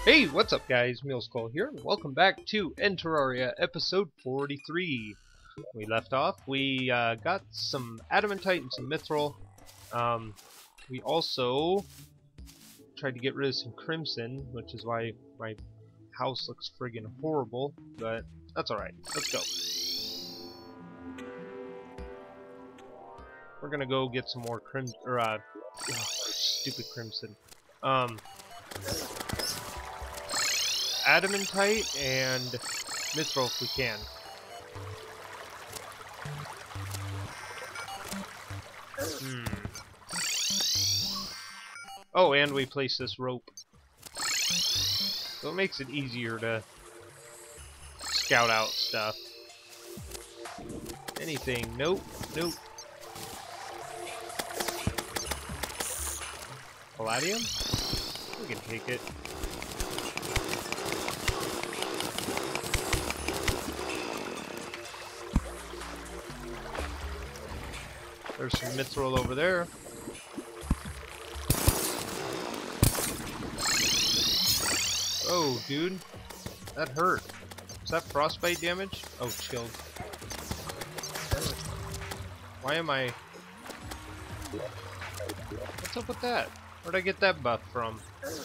Hey, what's up guys? Mealskull here, and welcome back to Terraria episode 43. We left off, we got some adamantite and some mithril. We also tried to get rid of some crimson, which is why my house looks friggin' horrible, but that's alright. Let's go. We're gonna go get some more stupid crimson. Adamantite and mithril if we can. Oh, and we place this rope. So it makes it easier to scout out stuff. Anything? Nope. Nope. Palladium? We can take it. There's some mithril over there. Oh, dude. That hurt. Is that frostbite damage? Oh, chilled. Why am I... What's up with that? Where'd I get that buff from?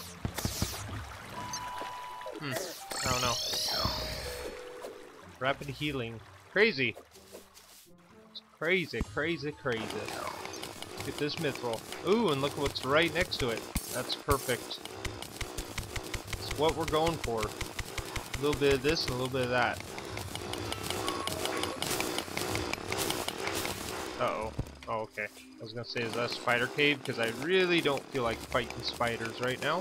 I don't know. Rapid healing. Crazy. Crazy, crazy, crazy. Get this mithril. Ooh, and look what's right next to it. That's perfect. It's what we're going for. A little bit of this and a little bit of that. Uh-oh. Oh, okay. I was gonna say, is that a spider cave? Because I really don't feel like fighting spiders right now.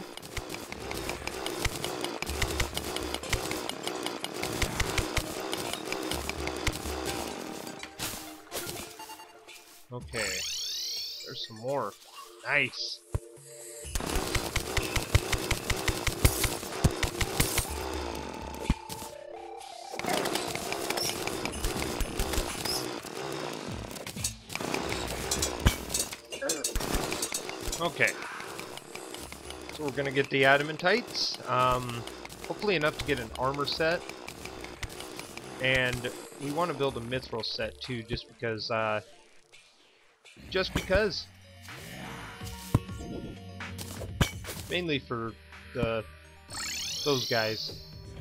Okay, there's some more. Nice. Okay, so we're gonna get the adamantites. Hopefully enough to get an armor set, and we want to build a mithril set too, just because. Mainly for those guys.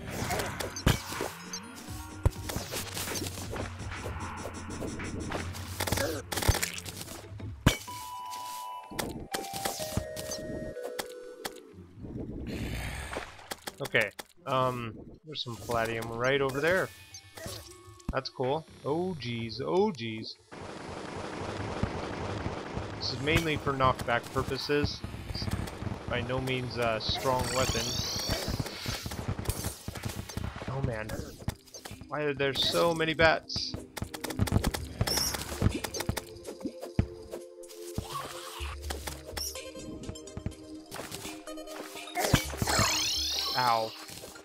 Okay. There's some palladium right over there. That's cool. Oh geez, oh geez. This is mainly for knockback purposes. It's by no means a strong weapon. Oh man. Why are there so many bats? Ow.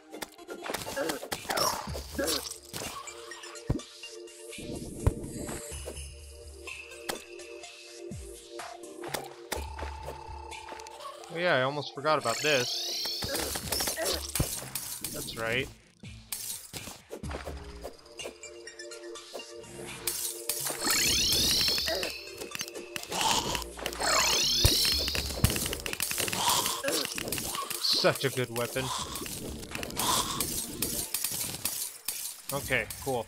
Oh yeah, I almost forgot about this. That's right. Such a good weapon. Okay, cool.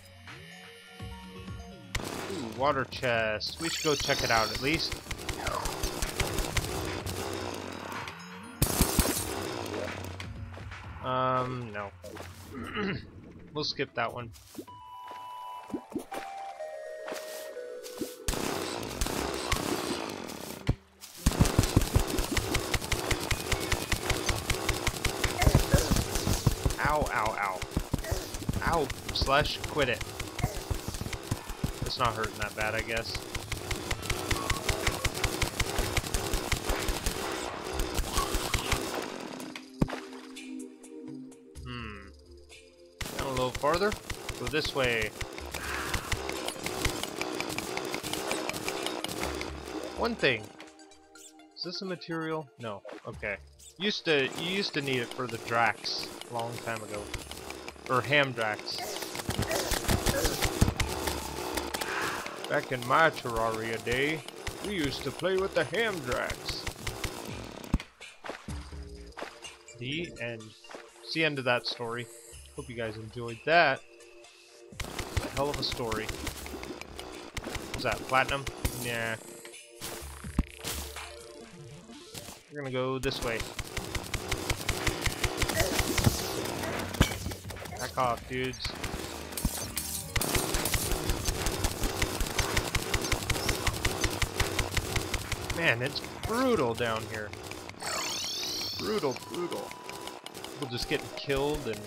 Ooh, water chest. We should go check it out at least. No. We'll skip that one. Ow, ow, ow. Ow, slash quit it. It's not hurting that bad, I guess. Down a little farther. Go this way. One thing. Is this a material? No. Okay. You used to need it for the Drax a long time ago. Or Ham Drax. Back in my Terraria day, we used to play with the Ham Drax. The end. It's the end of that story. Hope you guys enjoyed that. A hell of a story. What's that, platinum? Nah. We're gonna go this way. Back off, dudes. Man, it's brutal down here. Brutal, brutal. People just getting killed and...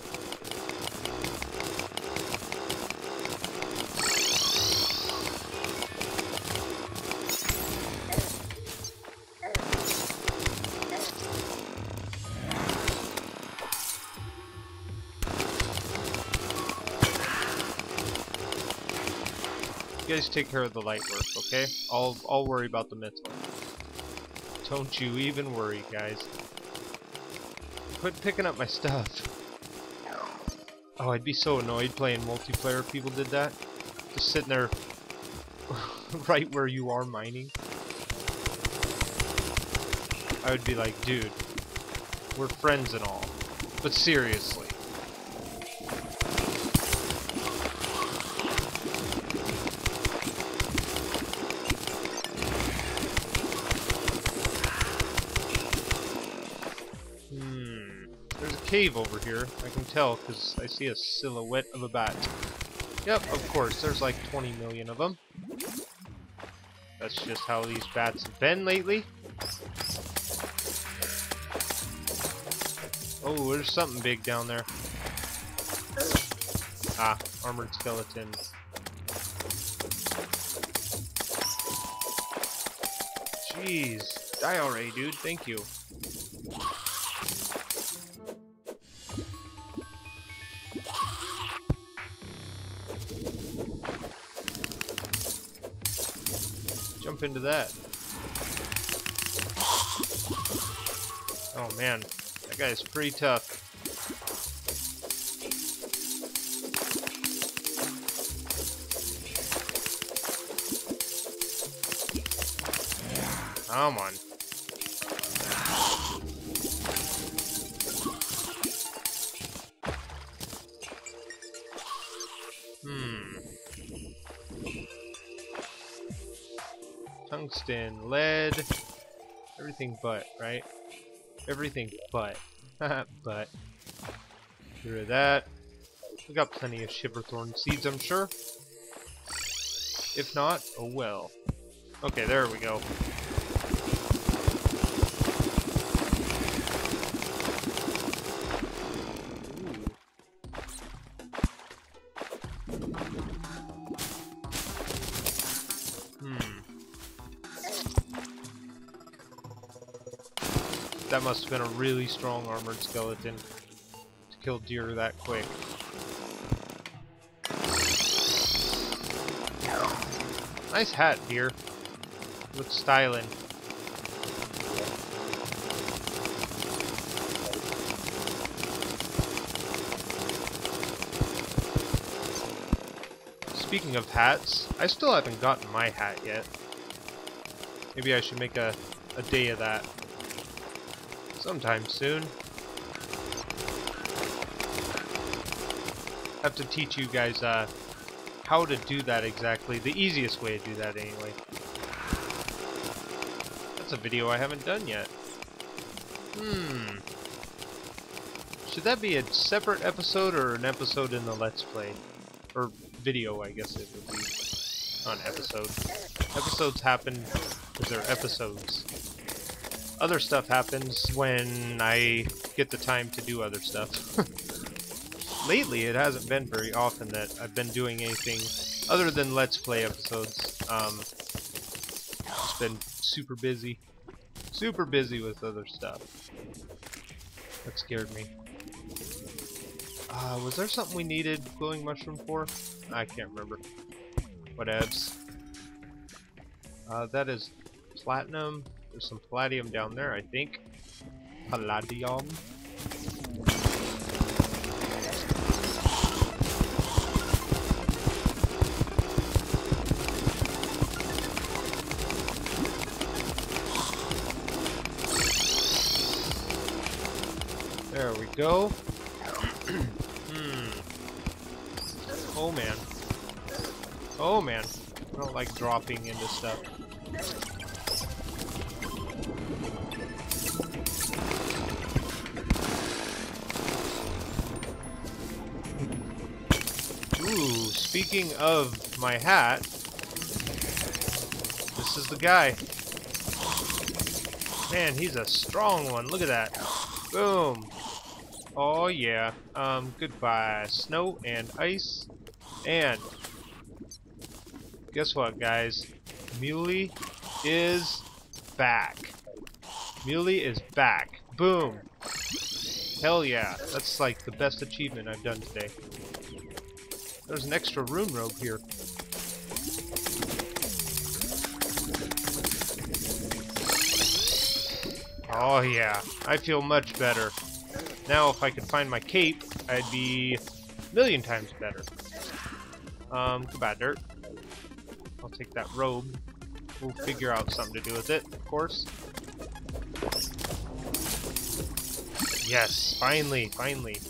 You guys take care of the light work, okay? I'll worry about the mithril. Don't you even worry, guys. Quit picking up my stuff. Oh, I'd be so annoyed playing multiplayer if people did that. Just sitting there right where you are mining. I would be like, dude, we're friends and all, but seriously. Cave over here. I can tell because I see a silhouette of a bat. Yep, of course. There's like 20 million of them. That's just how these bats have been lately. Oh, there's something big down there. Ah, armored skeleton. Jeez. Die already, dude. Thank you. Jump into that. Oh man, that guy's pretty tough. Come on. Tungsten, lead, everything but, right? Everything but. But. Get rid of that. We got plenty of Shiverthorn seeds, I'm sure. If not, oh well. Okay, there we go. That must have been a really strong armored skeleton to kill deer that quick. Nice hat, deer. Looks styling. Speaking of hats, I still haven't gotten my hat yet. Maybe I should make a day of that. Sometime soon. Have to teach you guys how to do that exactly. The easiest way to do that anyway. That's a video I haven't done yet. Should that be a separate episode or an episode in the Let's Play? Or video, I guess it would be. Not an episode. Episodes happen because they're episodes. Other stuff happens when I get the time to do other stuff. Lately, it hasn't been very often that I've been doing anything other than Let's Play episodes. It's been super busy. Super busy with other stuff. That scared me. Was there something we needed glowing mushroom for? I can't remember. Whatevs. That is platinum. There's some palladium down there, I think. Palladium. There we go. Oh man. Oh man. I don't like dropping into stuff. Ooh, speaking of my hat, this is the guy. Man, he's a strong one. Look at that. Boom. Oh yeah. Goodbye, snow and ice. And guess what, guys? Muley is back. Muley is back. Boom. Hell yeah. That's like the best achievement I've done today. There's an extra rune robe here. Oh yeah. I feel much better. Now if I could find my cape, I'd be a million times better. Goodbye, dirt. I'll take that robe. We'll figure out something to do with it, of course. Yes, finally, finally.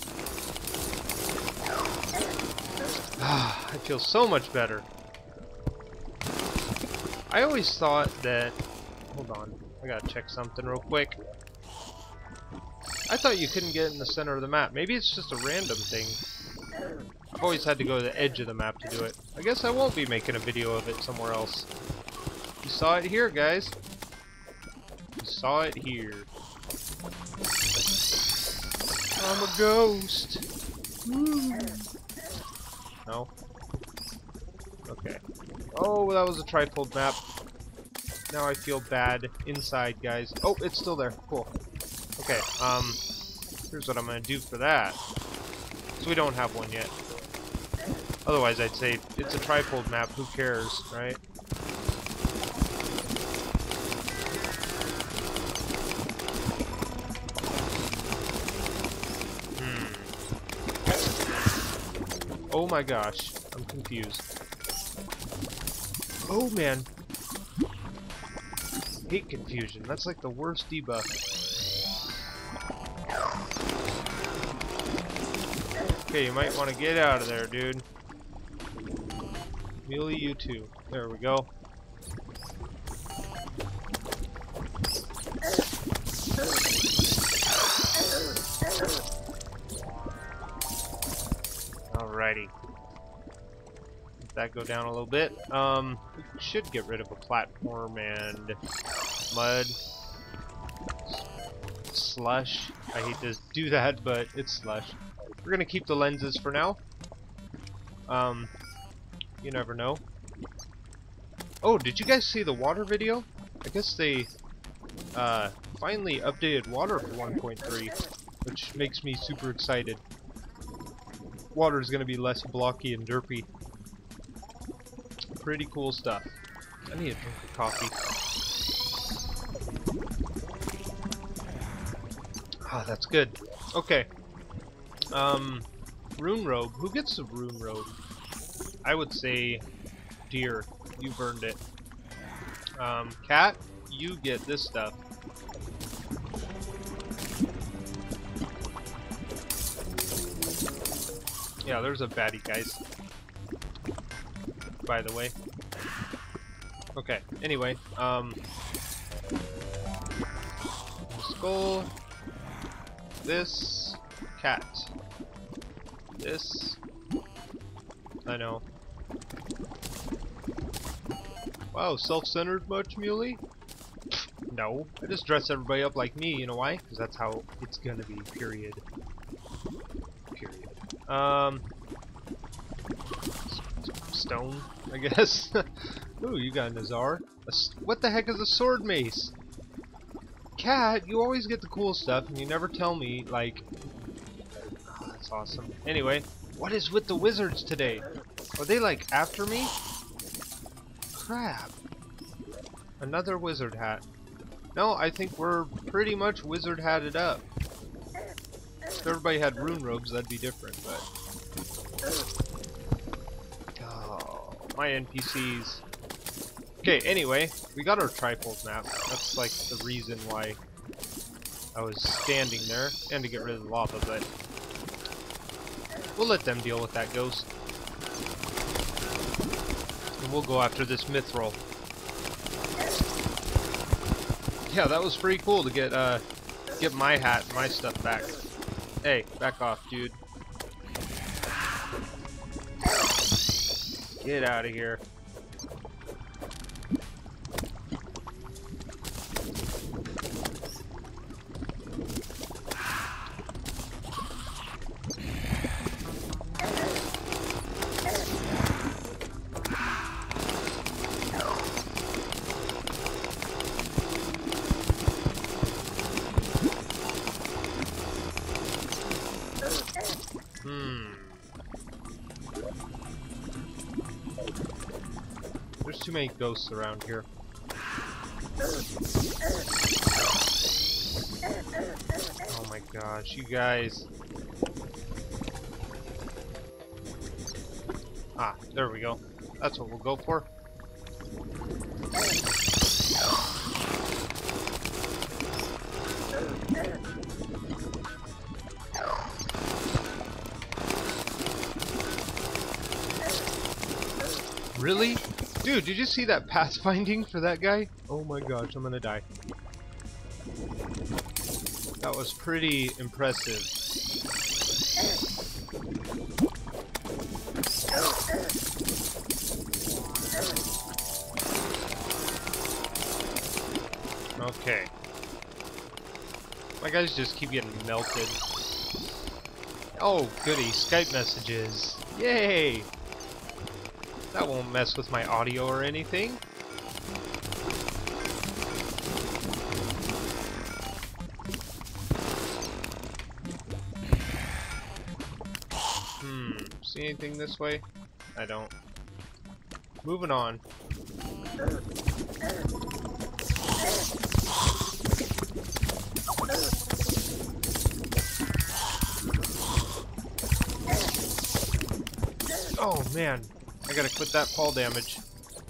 I feel so much better. I always thought that... Hold on, I gotta check something real quick. I thought you couldn't get in the center of the map. Maybe it's just a random thing. I've always had to go to the edge of the map to do it. I guess I won't be making a video of it somewhere else. You saw it here, guys. You saw it here. I'm a ghost. Woo. No? Okay. Oh, that was a trifold map. Now I feel bad inside, guys. Oh, it's still there. Cool. Okay, here's what I'm gonna do for that. So we don't have one yet. Otherwise, I'd say it's a trifold map. Who cares, right? Oh my gosh, I'm confused. Oh man. Hate confusion. That's like the worst debuff. Okay, you might want to get out of there, dude. Muley, you too. There we go. Alrighty. Let that go down a little bit. We should get rid of a platform and mud. Slush. I hate to do that, but it's slush. We're gonna keep the lenses for now. You never know. Oh, did you guys see the water video? I guess they finally updated water for 1.3, which makes me super excited. Water is gonna be less blocky and derpy. Pretty cool stuff. I need a drink of coffee. Ah, that's good. Okay. Rune robe. Who gets the rune robe? I would say deer. You've earned it. Cat, you get this stuff. Yeah, there's a baddie, guys. By the way. Okay, anyway, skull, this, cat, this, I know. Wow, self-centered much, Muley? No, I just dress everybody up like me, you know why? Because that's how it's gonna be, period. Period. Stone, I guess. Ooh, you got Nazar. What the heck is a sword mace? Cat, you always get the cool stuff and you never tell me, like... Oh, that's awesome. Anyway, what is with the wizards today? Are they, like, after me? Crap. Another wizard hat. No, I think we're pretty much wizard hatted up. If everybody had rune robes, that'd be different, but... Oh, my NPCs. Okay, anyway, we got our trifold map. That's like the reason why I was standing there, and to get rid of the lava, but... We'll let them deal with that ghost. And we'll go after this mithril. Yeah, that was pretty cool to get my hat and my stuff back. Hey, back off, dude. Get out of here. There's too many ghosts around here. Oh my gosh, you guys. Ah, there we go. That's what we'll go for. Really? Dude, did you see that pathfinding for that guy? Oh my gosh, I'm gonna die. That was pretty impressive. Okay. My guys just keep getting melted. Oh, goody, Skype messages. Yay! That won't mess with my audio or anything. See anything this way? I don't. Moving on. Oh man, I gotta quit that fall damage.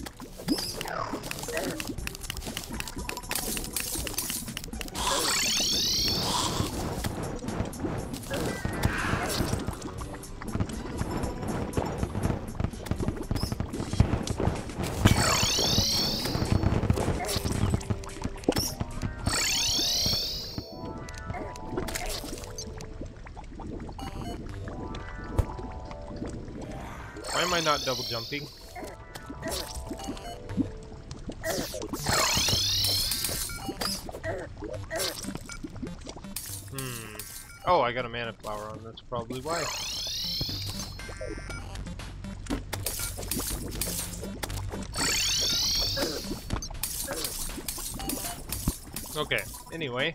Why am I not double jumping? Oh, I got a mana flower on, that's probably why. Okay, anyway.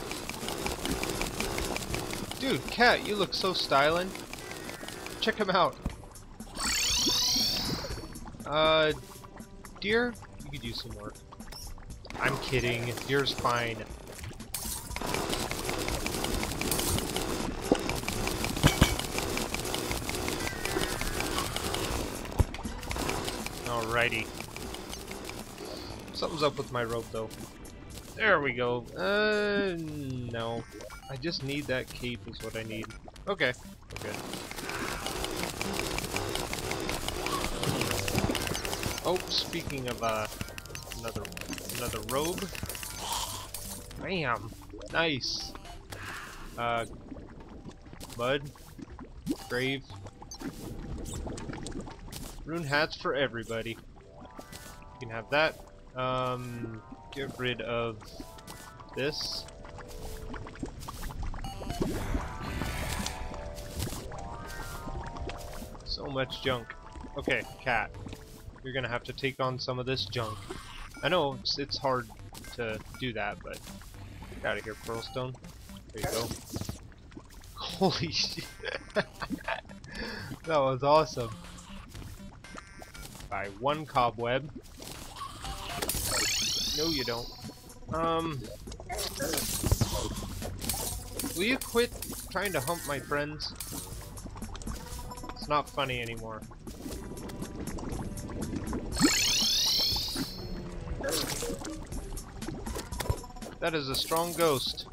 Dude, Cat, you look so styling. Check him out. Deer, you could use some work. I'm kidding. Deer's fine. Alrighty. Something's up with my rope, though. There we go. No. I just need that cape is what I need. Okay. Okay. Oh, speaking of another robe. Bam! Nice. Mud, grave, rune hats for everybody. You can have that. Get rid of this. So much junk. Okay, Cat. You're gonna have to take on some of this junk. I know it's hard to do that, but get out of here, Pearlstone. There you go. Holy shit! That was awesome. Buy one cobweb. No, you don't. Will you quit trying to hump my friends? It's not funny anymore. That is a strong ghost.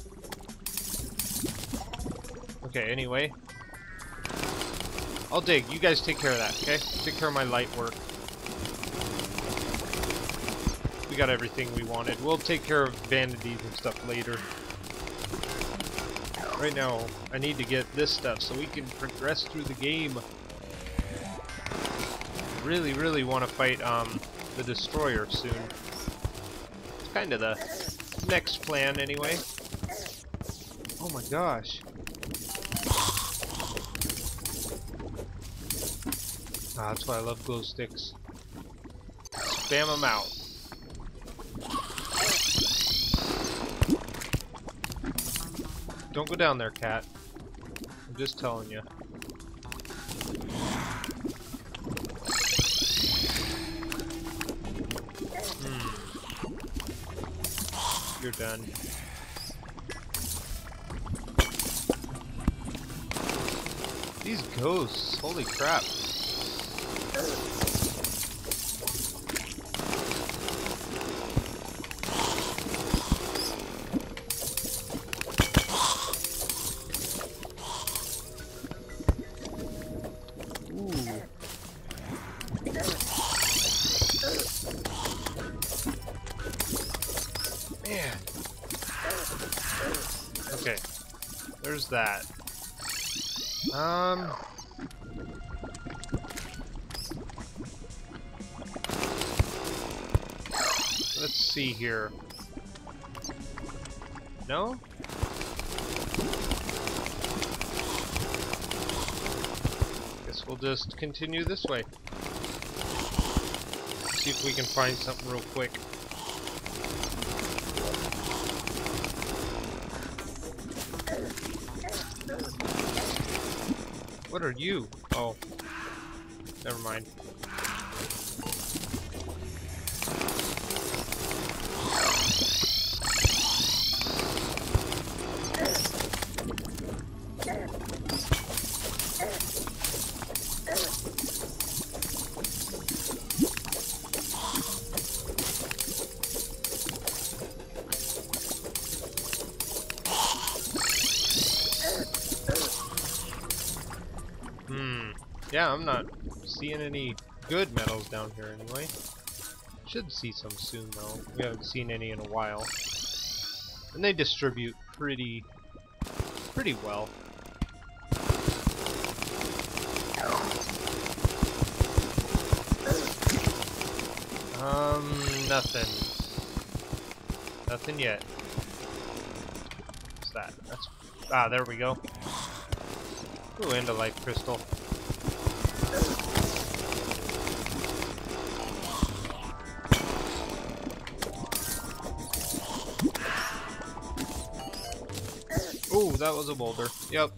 Okay, anyway. I'll dig. You guys take care of that, okay? Take care of my light work. We got everything we wanted. We'll take care of vanities and stuff later. Right now, I need to get this stuff so we can progress through the game. Really, really want to fight the Destroyer soon. It's kind of the next plan, anyway. Oh my gosh. Ah, that's why I love glow sticks. Spam them out. Don't go down there, cat. I'm just telling you. You're done. These ghosts, holy crap. Man. Okay. There's that. Let's see here. No? Guess we'll just continue this way. See if we can find something real quick. What are you? Oh. Never mind. Yeah, I'm not seeing any good metals down here anyway. Should see some soon though. We haven't seen any in a while. And they distribute pretty well. Nothing. Nothing yet. What's that? That's there we go. Ooh, and a life crystal. Ooh, that was a boulder. Yep.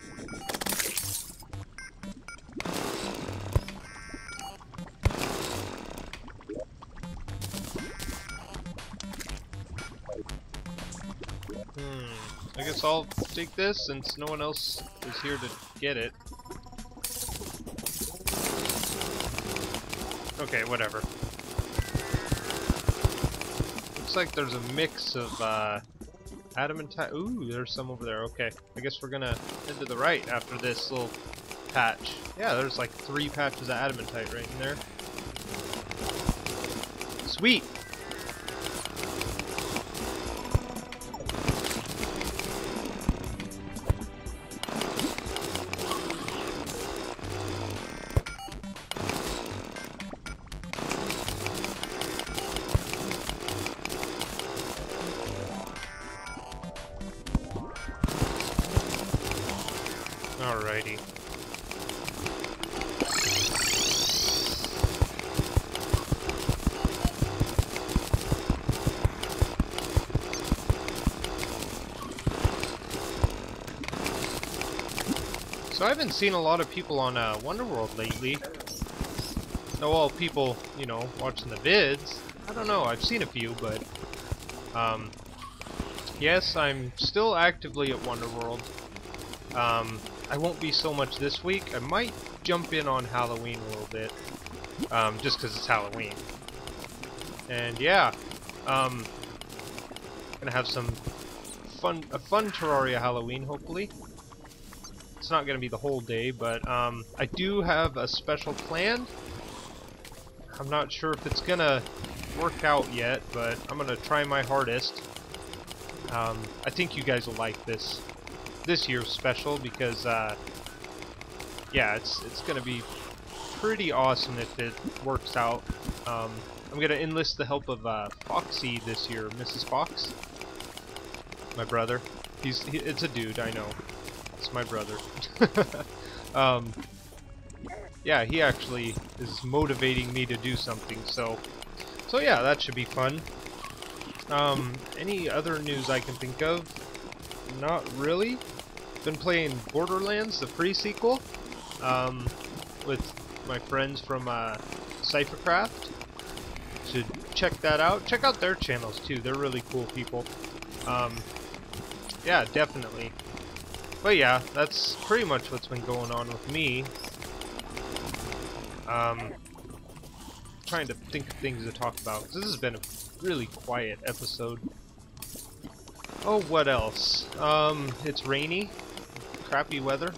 I guess I'll take this since no one else is here to get it. Okay, whatever. Looks like there's a mix of adamantite. Ooh, there's some over there. Okay, I guess we're gonna head to the right after this little patch. Yeah, there's like 3 patches of adamantite right in there. Sweet! Alrighty. So I haven't seen a lot of people on Wonderworld lately. No, all people, you know, watching the vids. I don't know, I've seen a few, but Yes, I'm still actively at Wonderworld. I won't be so much this week. I might jump in on Halloween a little bit, just because it's Halloween. And yeah, gonna have some a fun Terraria Halloween, hopefully. It's not gonna be the whole day, but I do have a special planned. I'm not sure if it's gonna work out yet, but I'm gonna try my hardest. I think you guys will like this year's special because yeah, it's gonna be pretty awesome if it works out. I'm gonna enlist the help of Foxy this year, Mrs. Fox, my brother. It's a dude, I know. It's my brother. Yeah, he actually is motivating me to do something. So yeah, that should be fun. Any other news I can think of? Not really. Been playing Borderlands, the pre-sequel, with my friends from Cyphercraft. Should check that out. Check out their channels too. They're really cool people. Yeah, definitely. But yeah, that's pretty much what's been going on with me. Trying to think of things to talk about, because this has been a really quiet episode. Oh, what else? It's rainy. Crappy weather.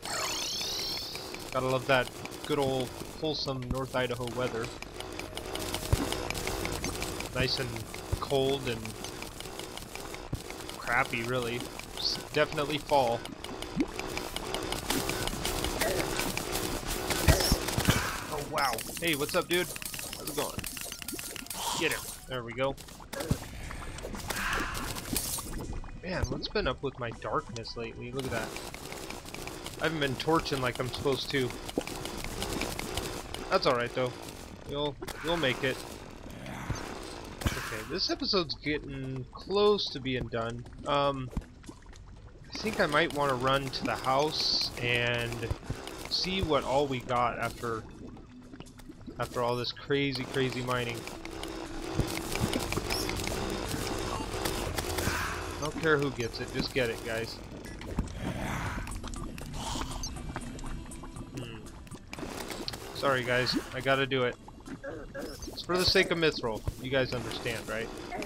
Gotta love that good old wholesome North Idaho weather. Nice and cold and crappy, really. It's definitely fall. Oh wow! Hey, what's up, dude? How's it going? Get him! There we go. Man, what's been up with my darkness lately? Look at that. I haven't been torching like I'm supposed to. That's alright though. You'll make it. Okay, this episode's getting close to being done. I think I might want to run to the house and see what all we got after all this crazy mining. I don't care who gets it, just get it, guys. Sorry guys, I gotta do it. It's for the sake of Mithril. You guys understand, right?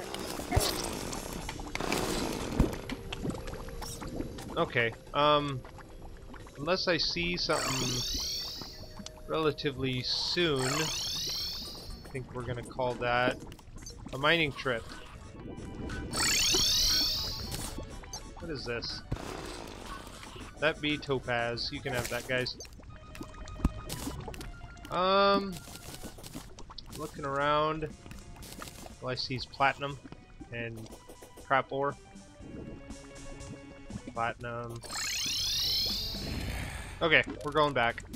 Okay, unless I see something relatively soon, I think we're gonna call that a mining trip. What is this? That be topaz. You can have that, guys. Looking around. All I see is platinum and crap ore. Platinum. Okay, we're going back.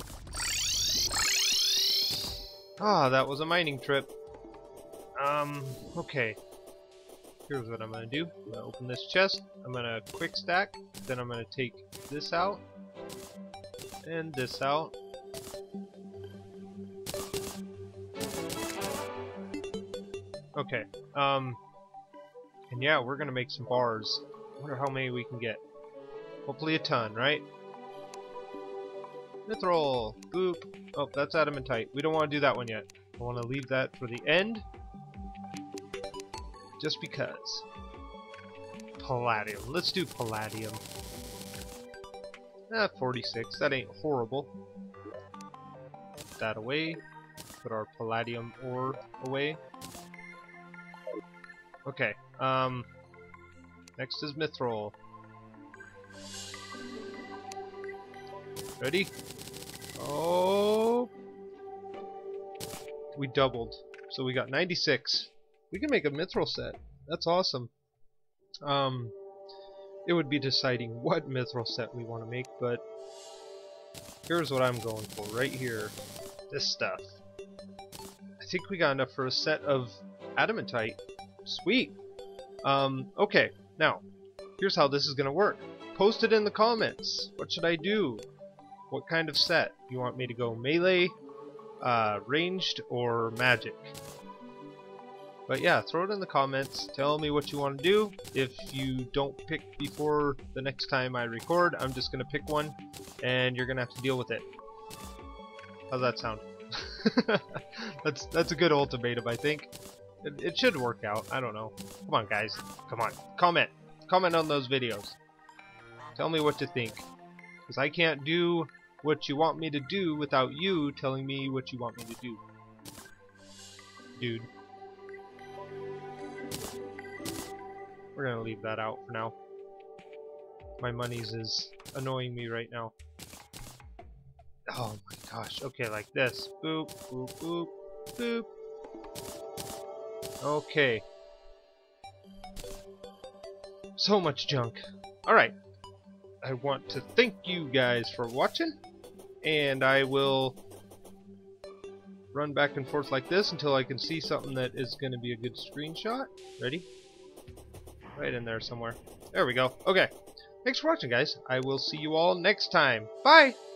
Ah, that was a mining trip. Okay. Here's what I'm gonna do. I'm gonna open this chest. I'm gonna quick stack. Then I'm gonna take this out. And this out. Okay. And yeah, we're gonna make some bars. Wonder how many we can get. Hopefully a ton, right? Mithril! Boop! Oh, that's adamantite. We don't want to do that one yet. I want to leave that for the end. Just because. Palladium. Let's do palladium. 46. That ain't horrible. Put that away. Put our palladium ore away. Okay. Next is mithril. Ready? Oh! We doubled. So we got 96. We can make a mithril set. That's awesome. It would be deciding what mithril set we want to make, but here's what I'm going for right here. This stuff. I think we got enough for a set of adamantite. Sweet. Okay. Now, here's how this is gonna work. Post it in the comments. What should I do? What kind of set? You want me to go melee, ranged, or magic? But yeah, throw it in the comments. Tell me what you want to do. If you don't pick before the next time I record, I'm just going to pick one, and you're going to have to deal with it. How's that sound? That's a good ultimatum, I think. It should work out. I don't know. Come on, guys. Come on. Comment. Comment on those videos. Tell me what you think. Because I can't do what you want me to do without you telling me what you want me to do. Dude. We're gonna leave that out for now. My money's is annoying me right now. Oh my gosh. Okay, like this. Boop, boop, boop, boop. Okay. So much junk. Alright. I want to thank you guys for watching. And I will run back and forth like this until I can see something that is going to be a good screenshot. Ready? Right in there somewhere. There we go. Okay. Thanks for watching, guys. I will see you all next time. Bye!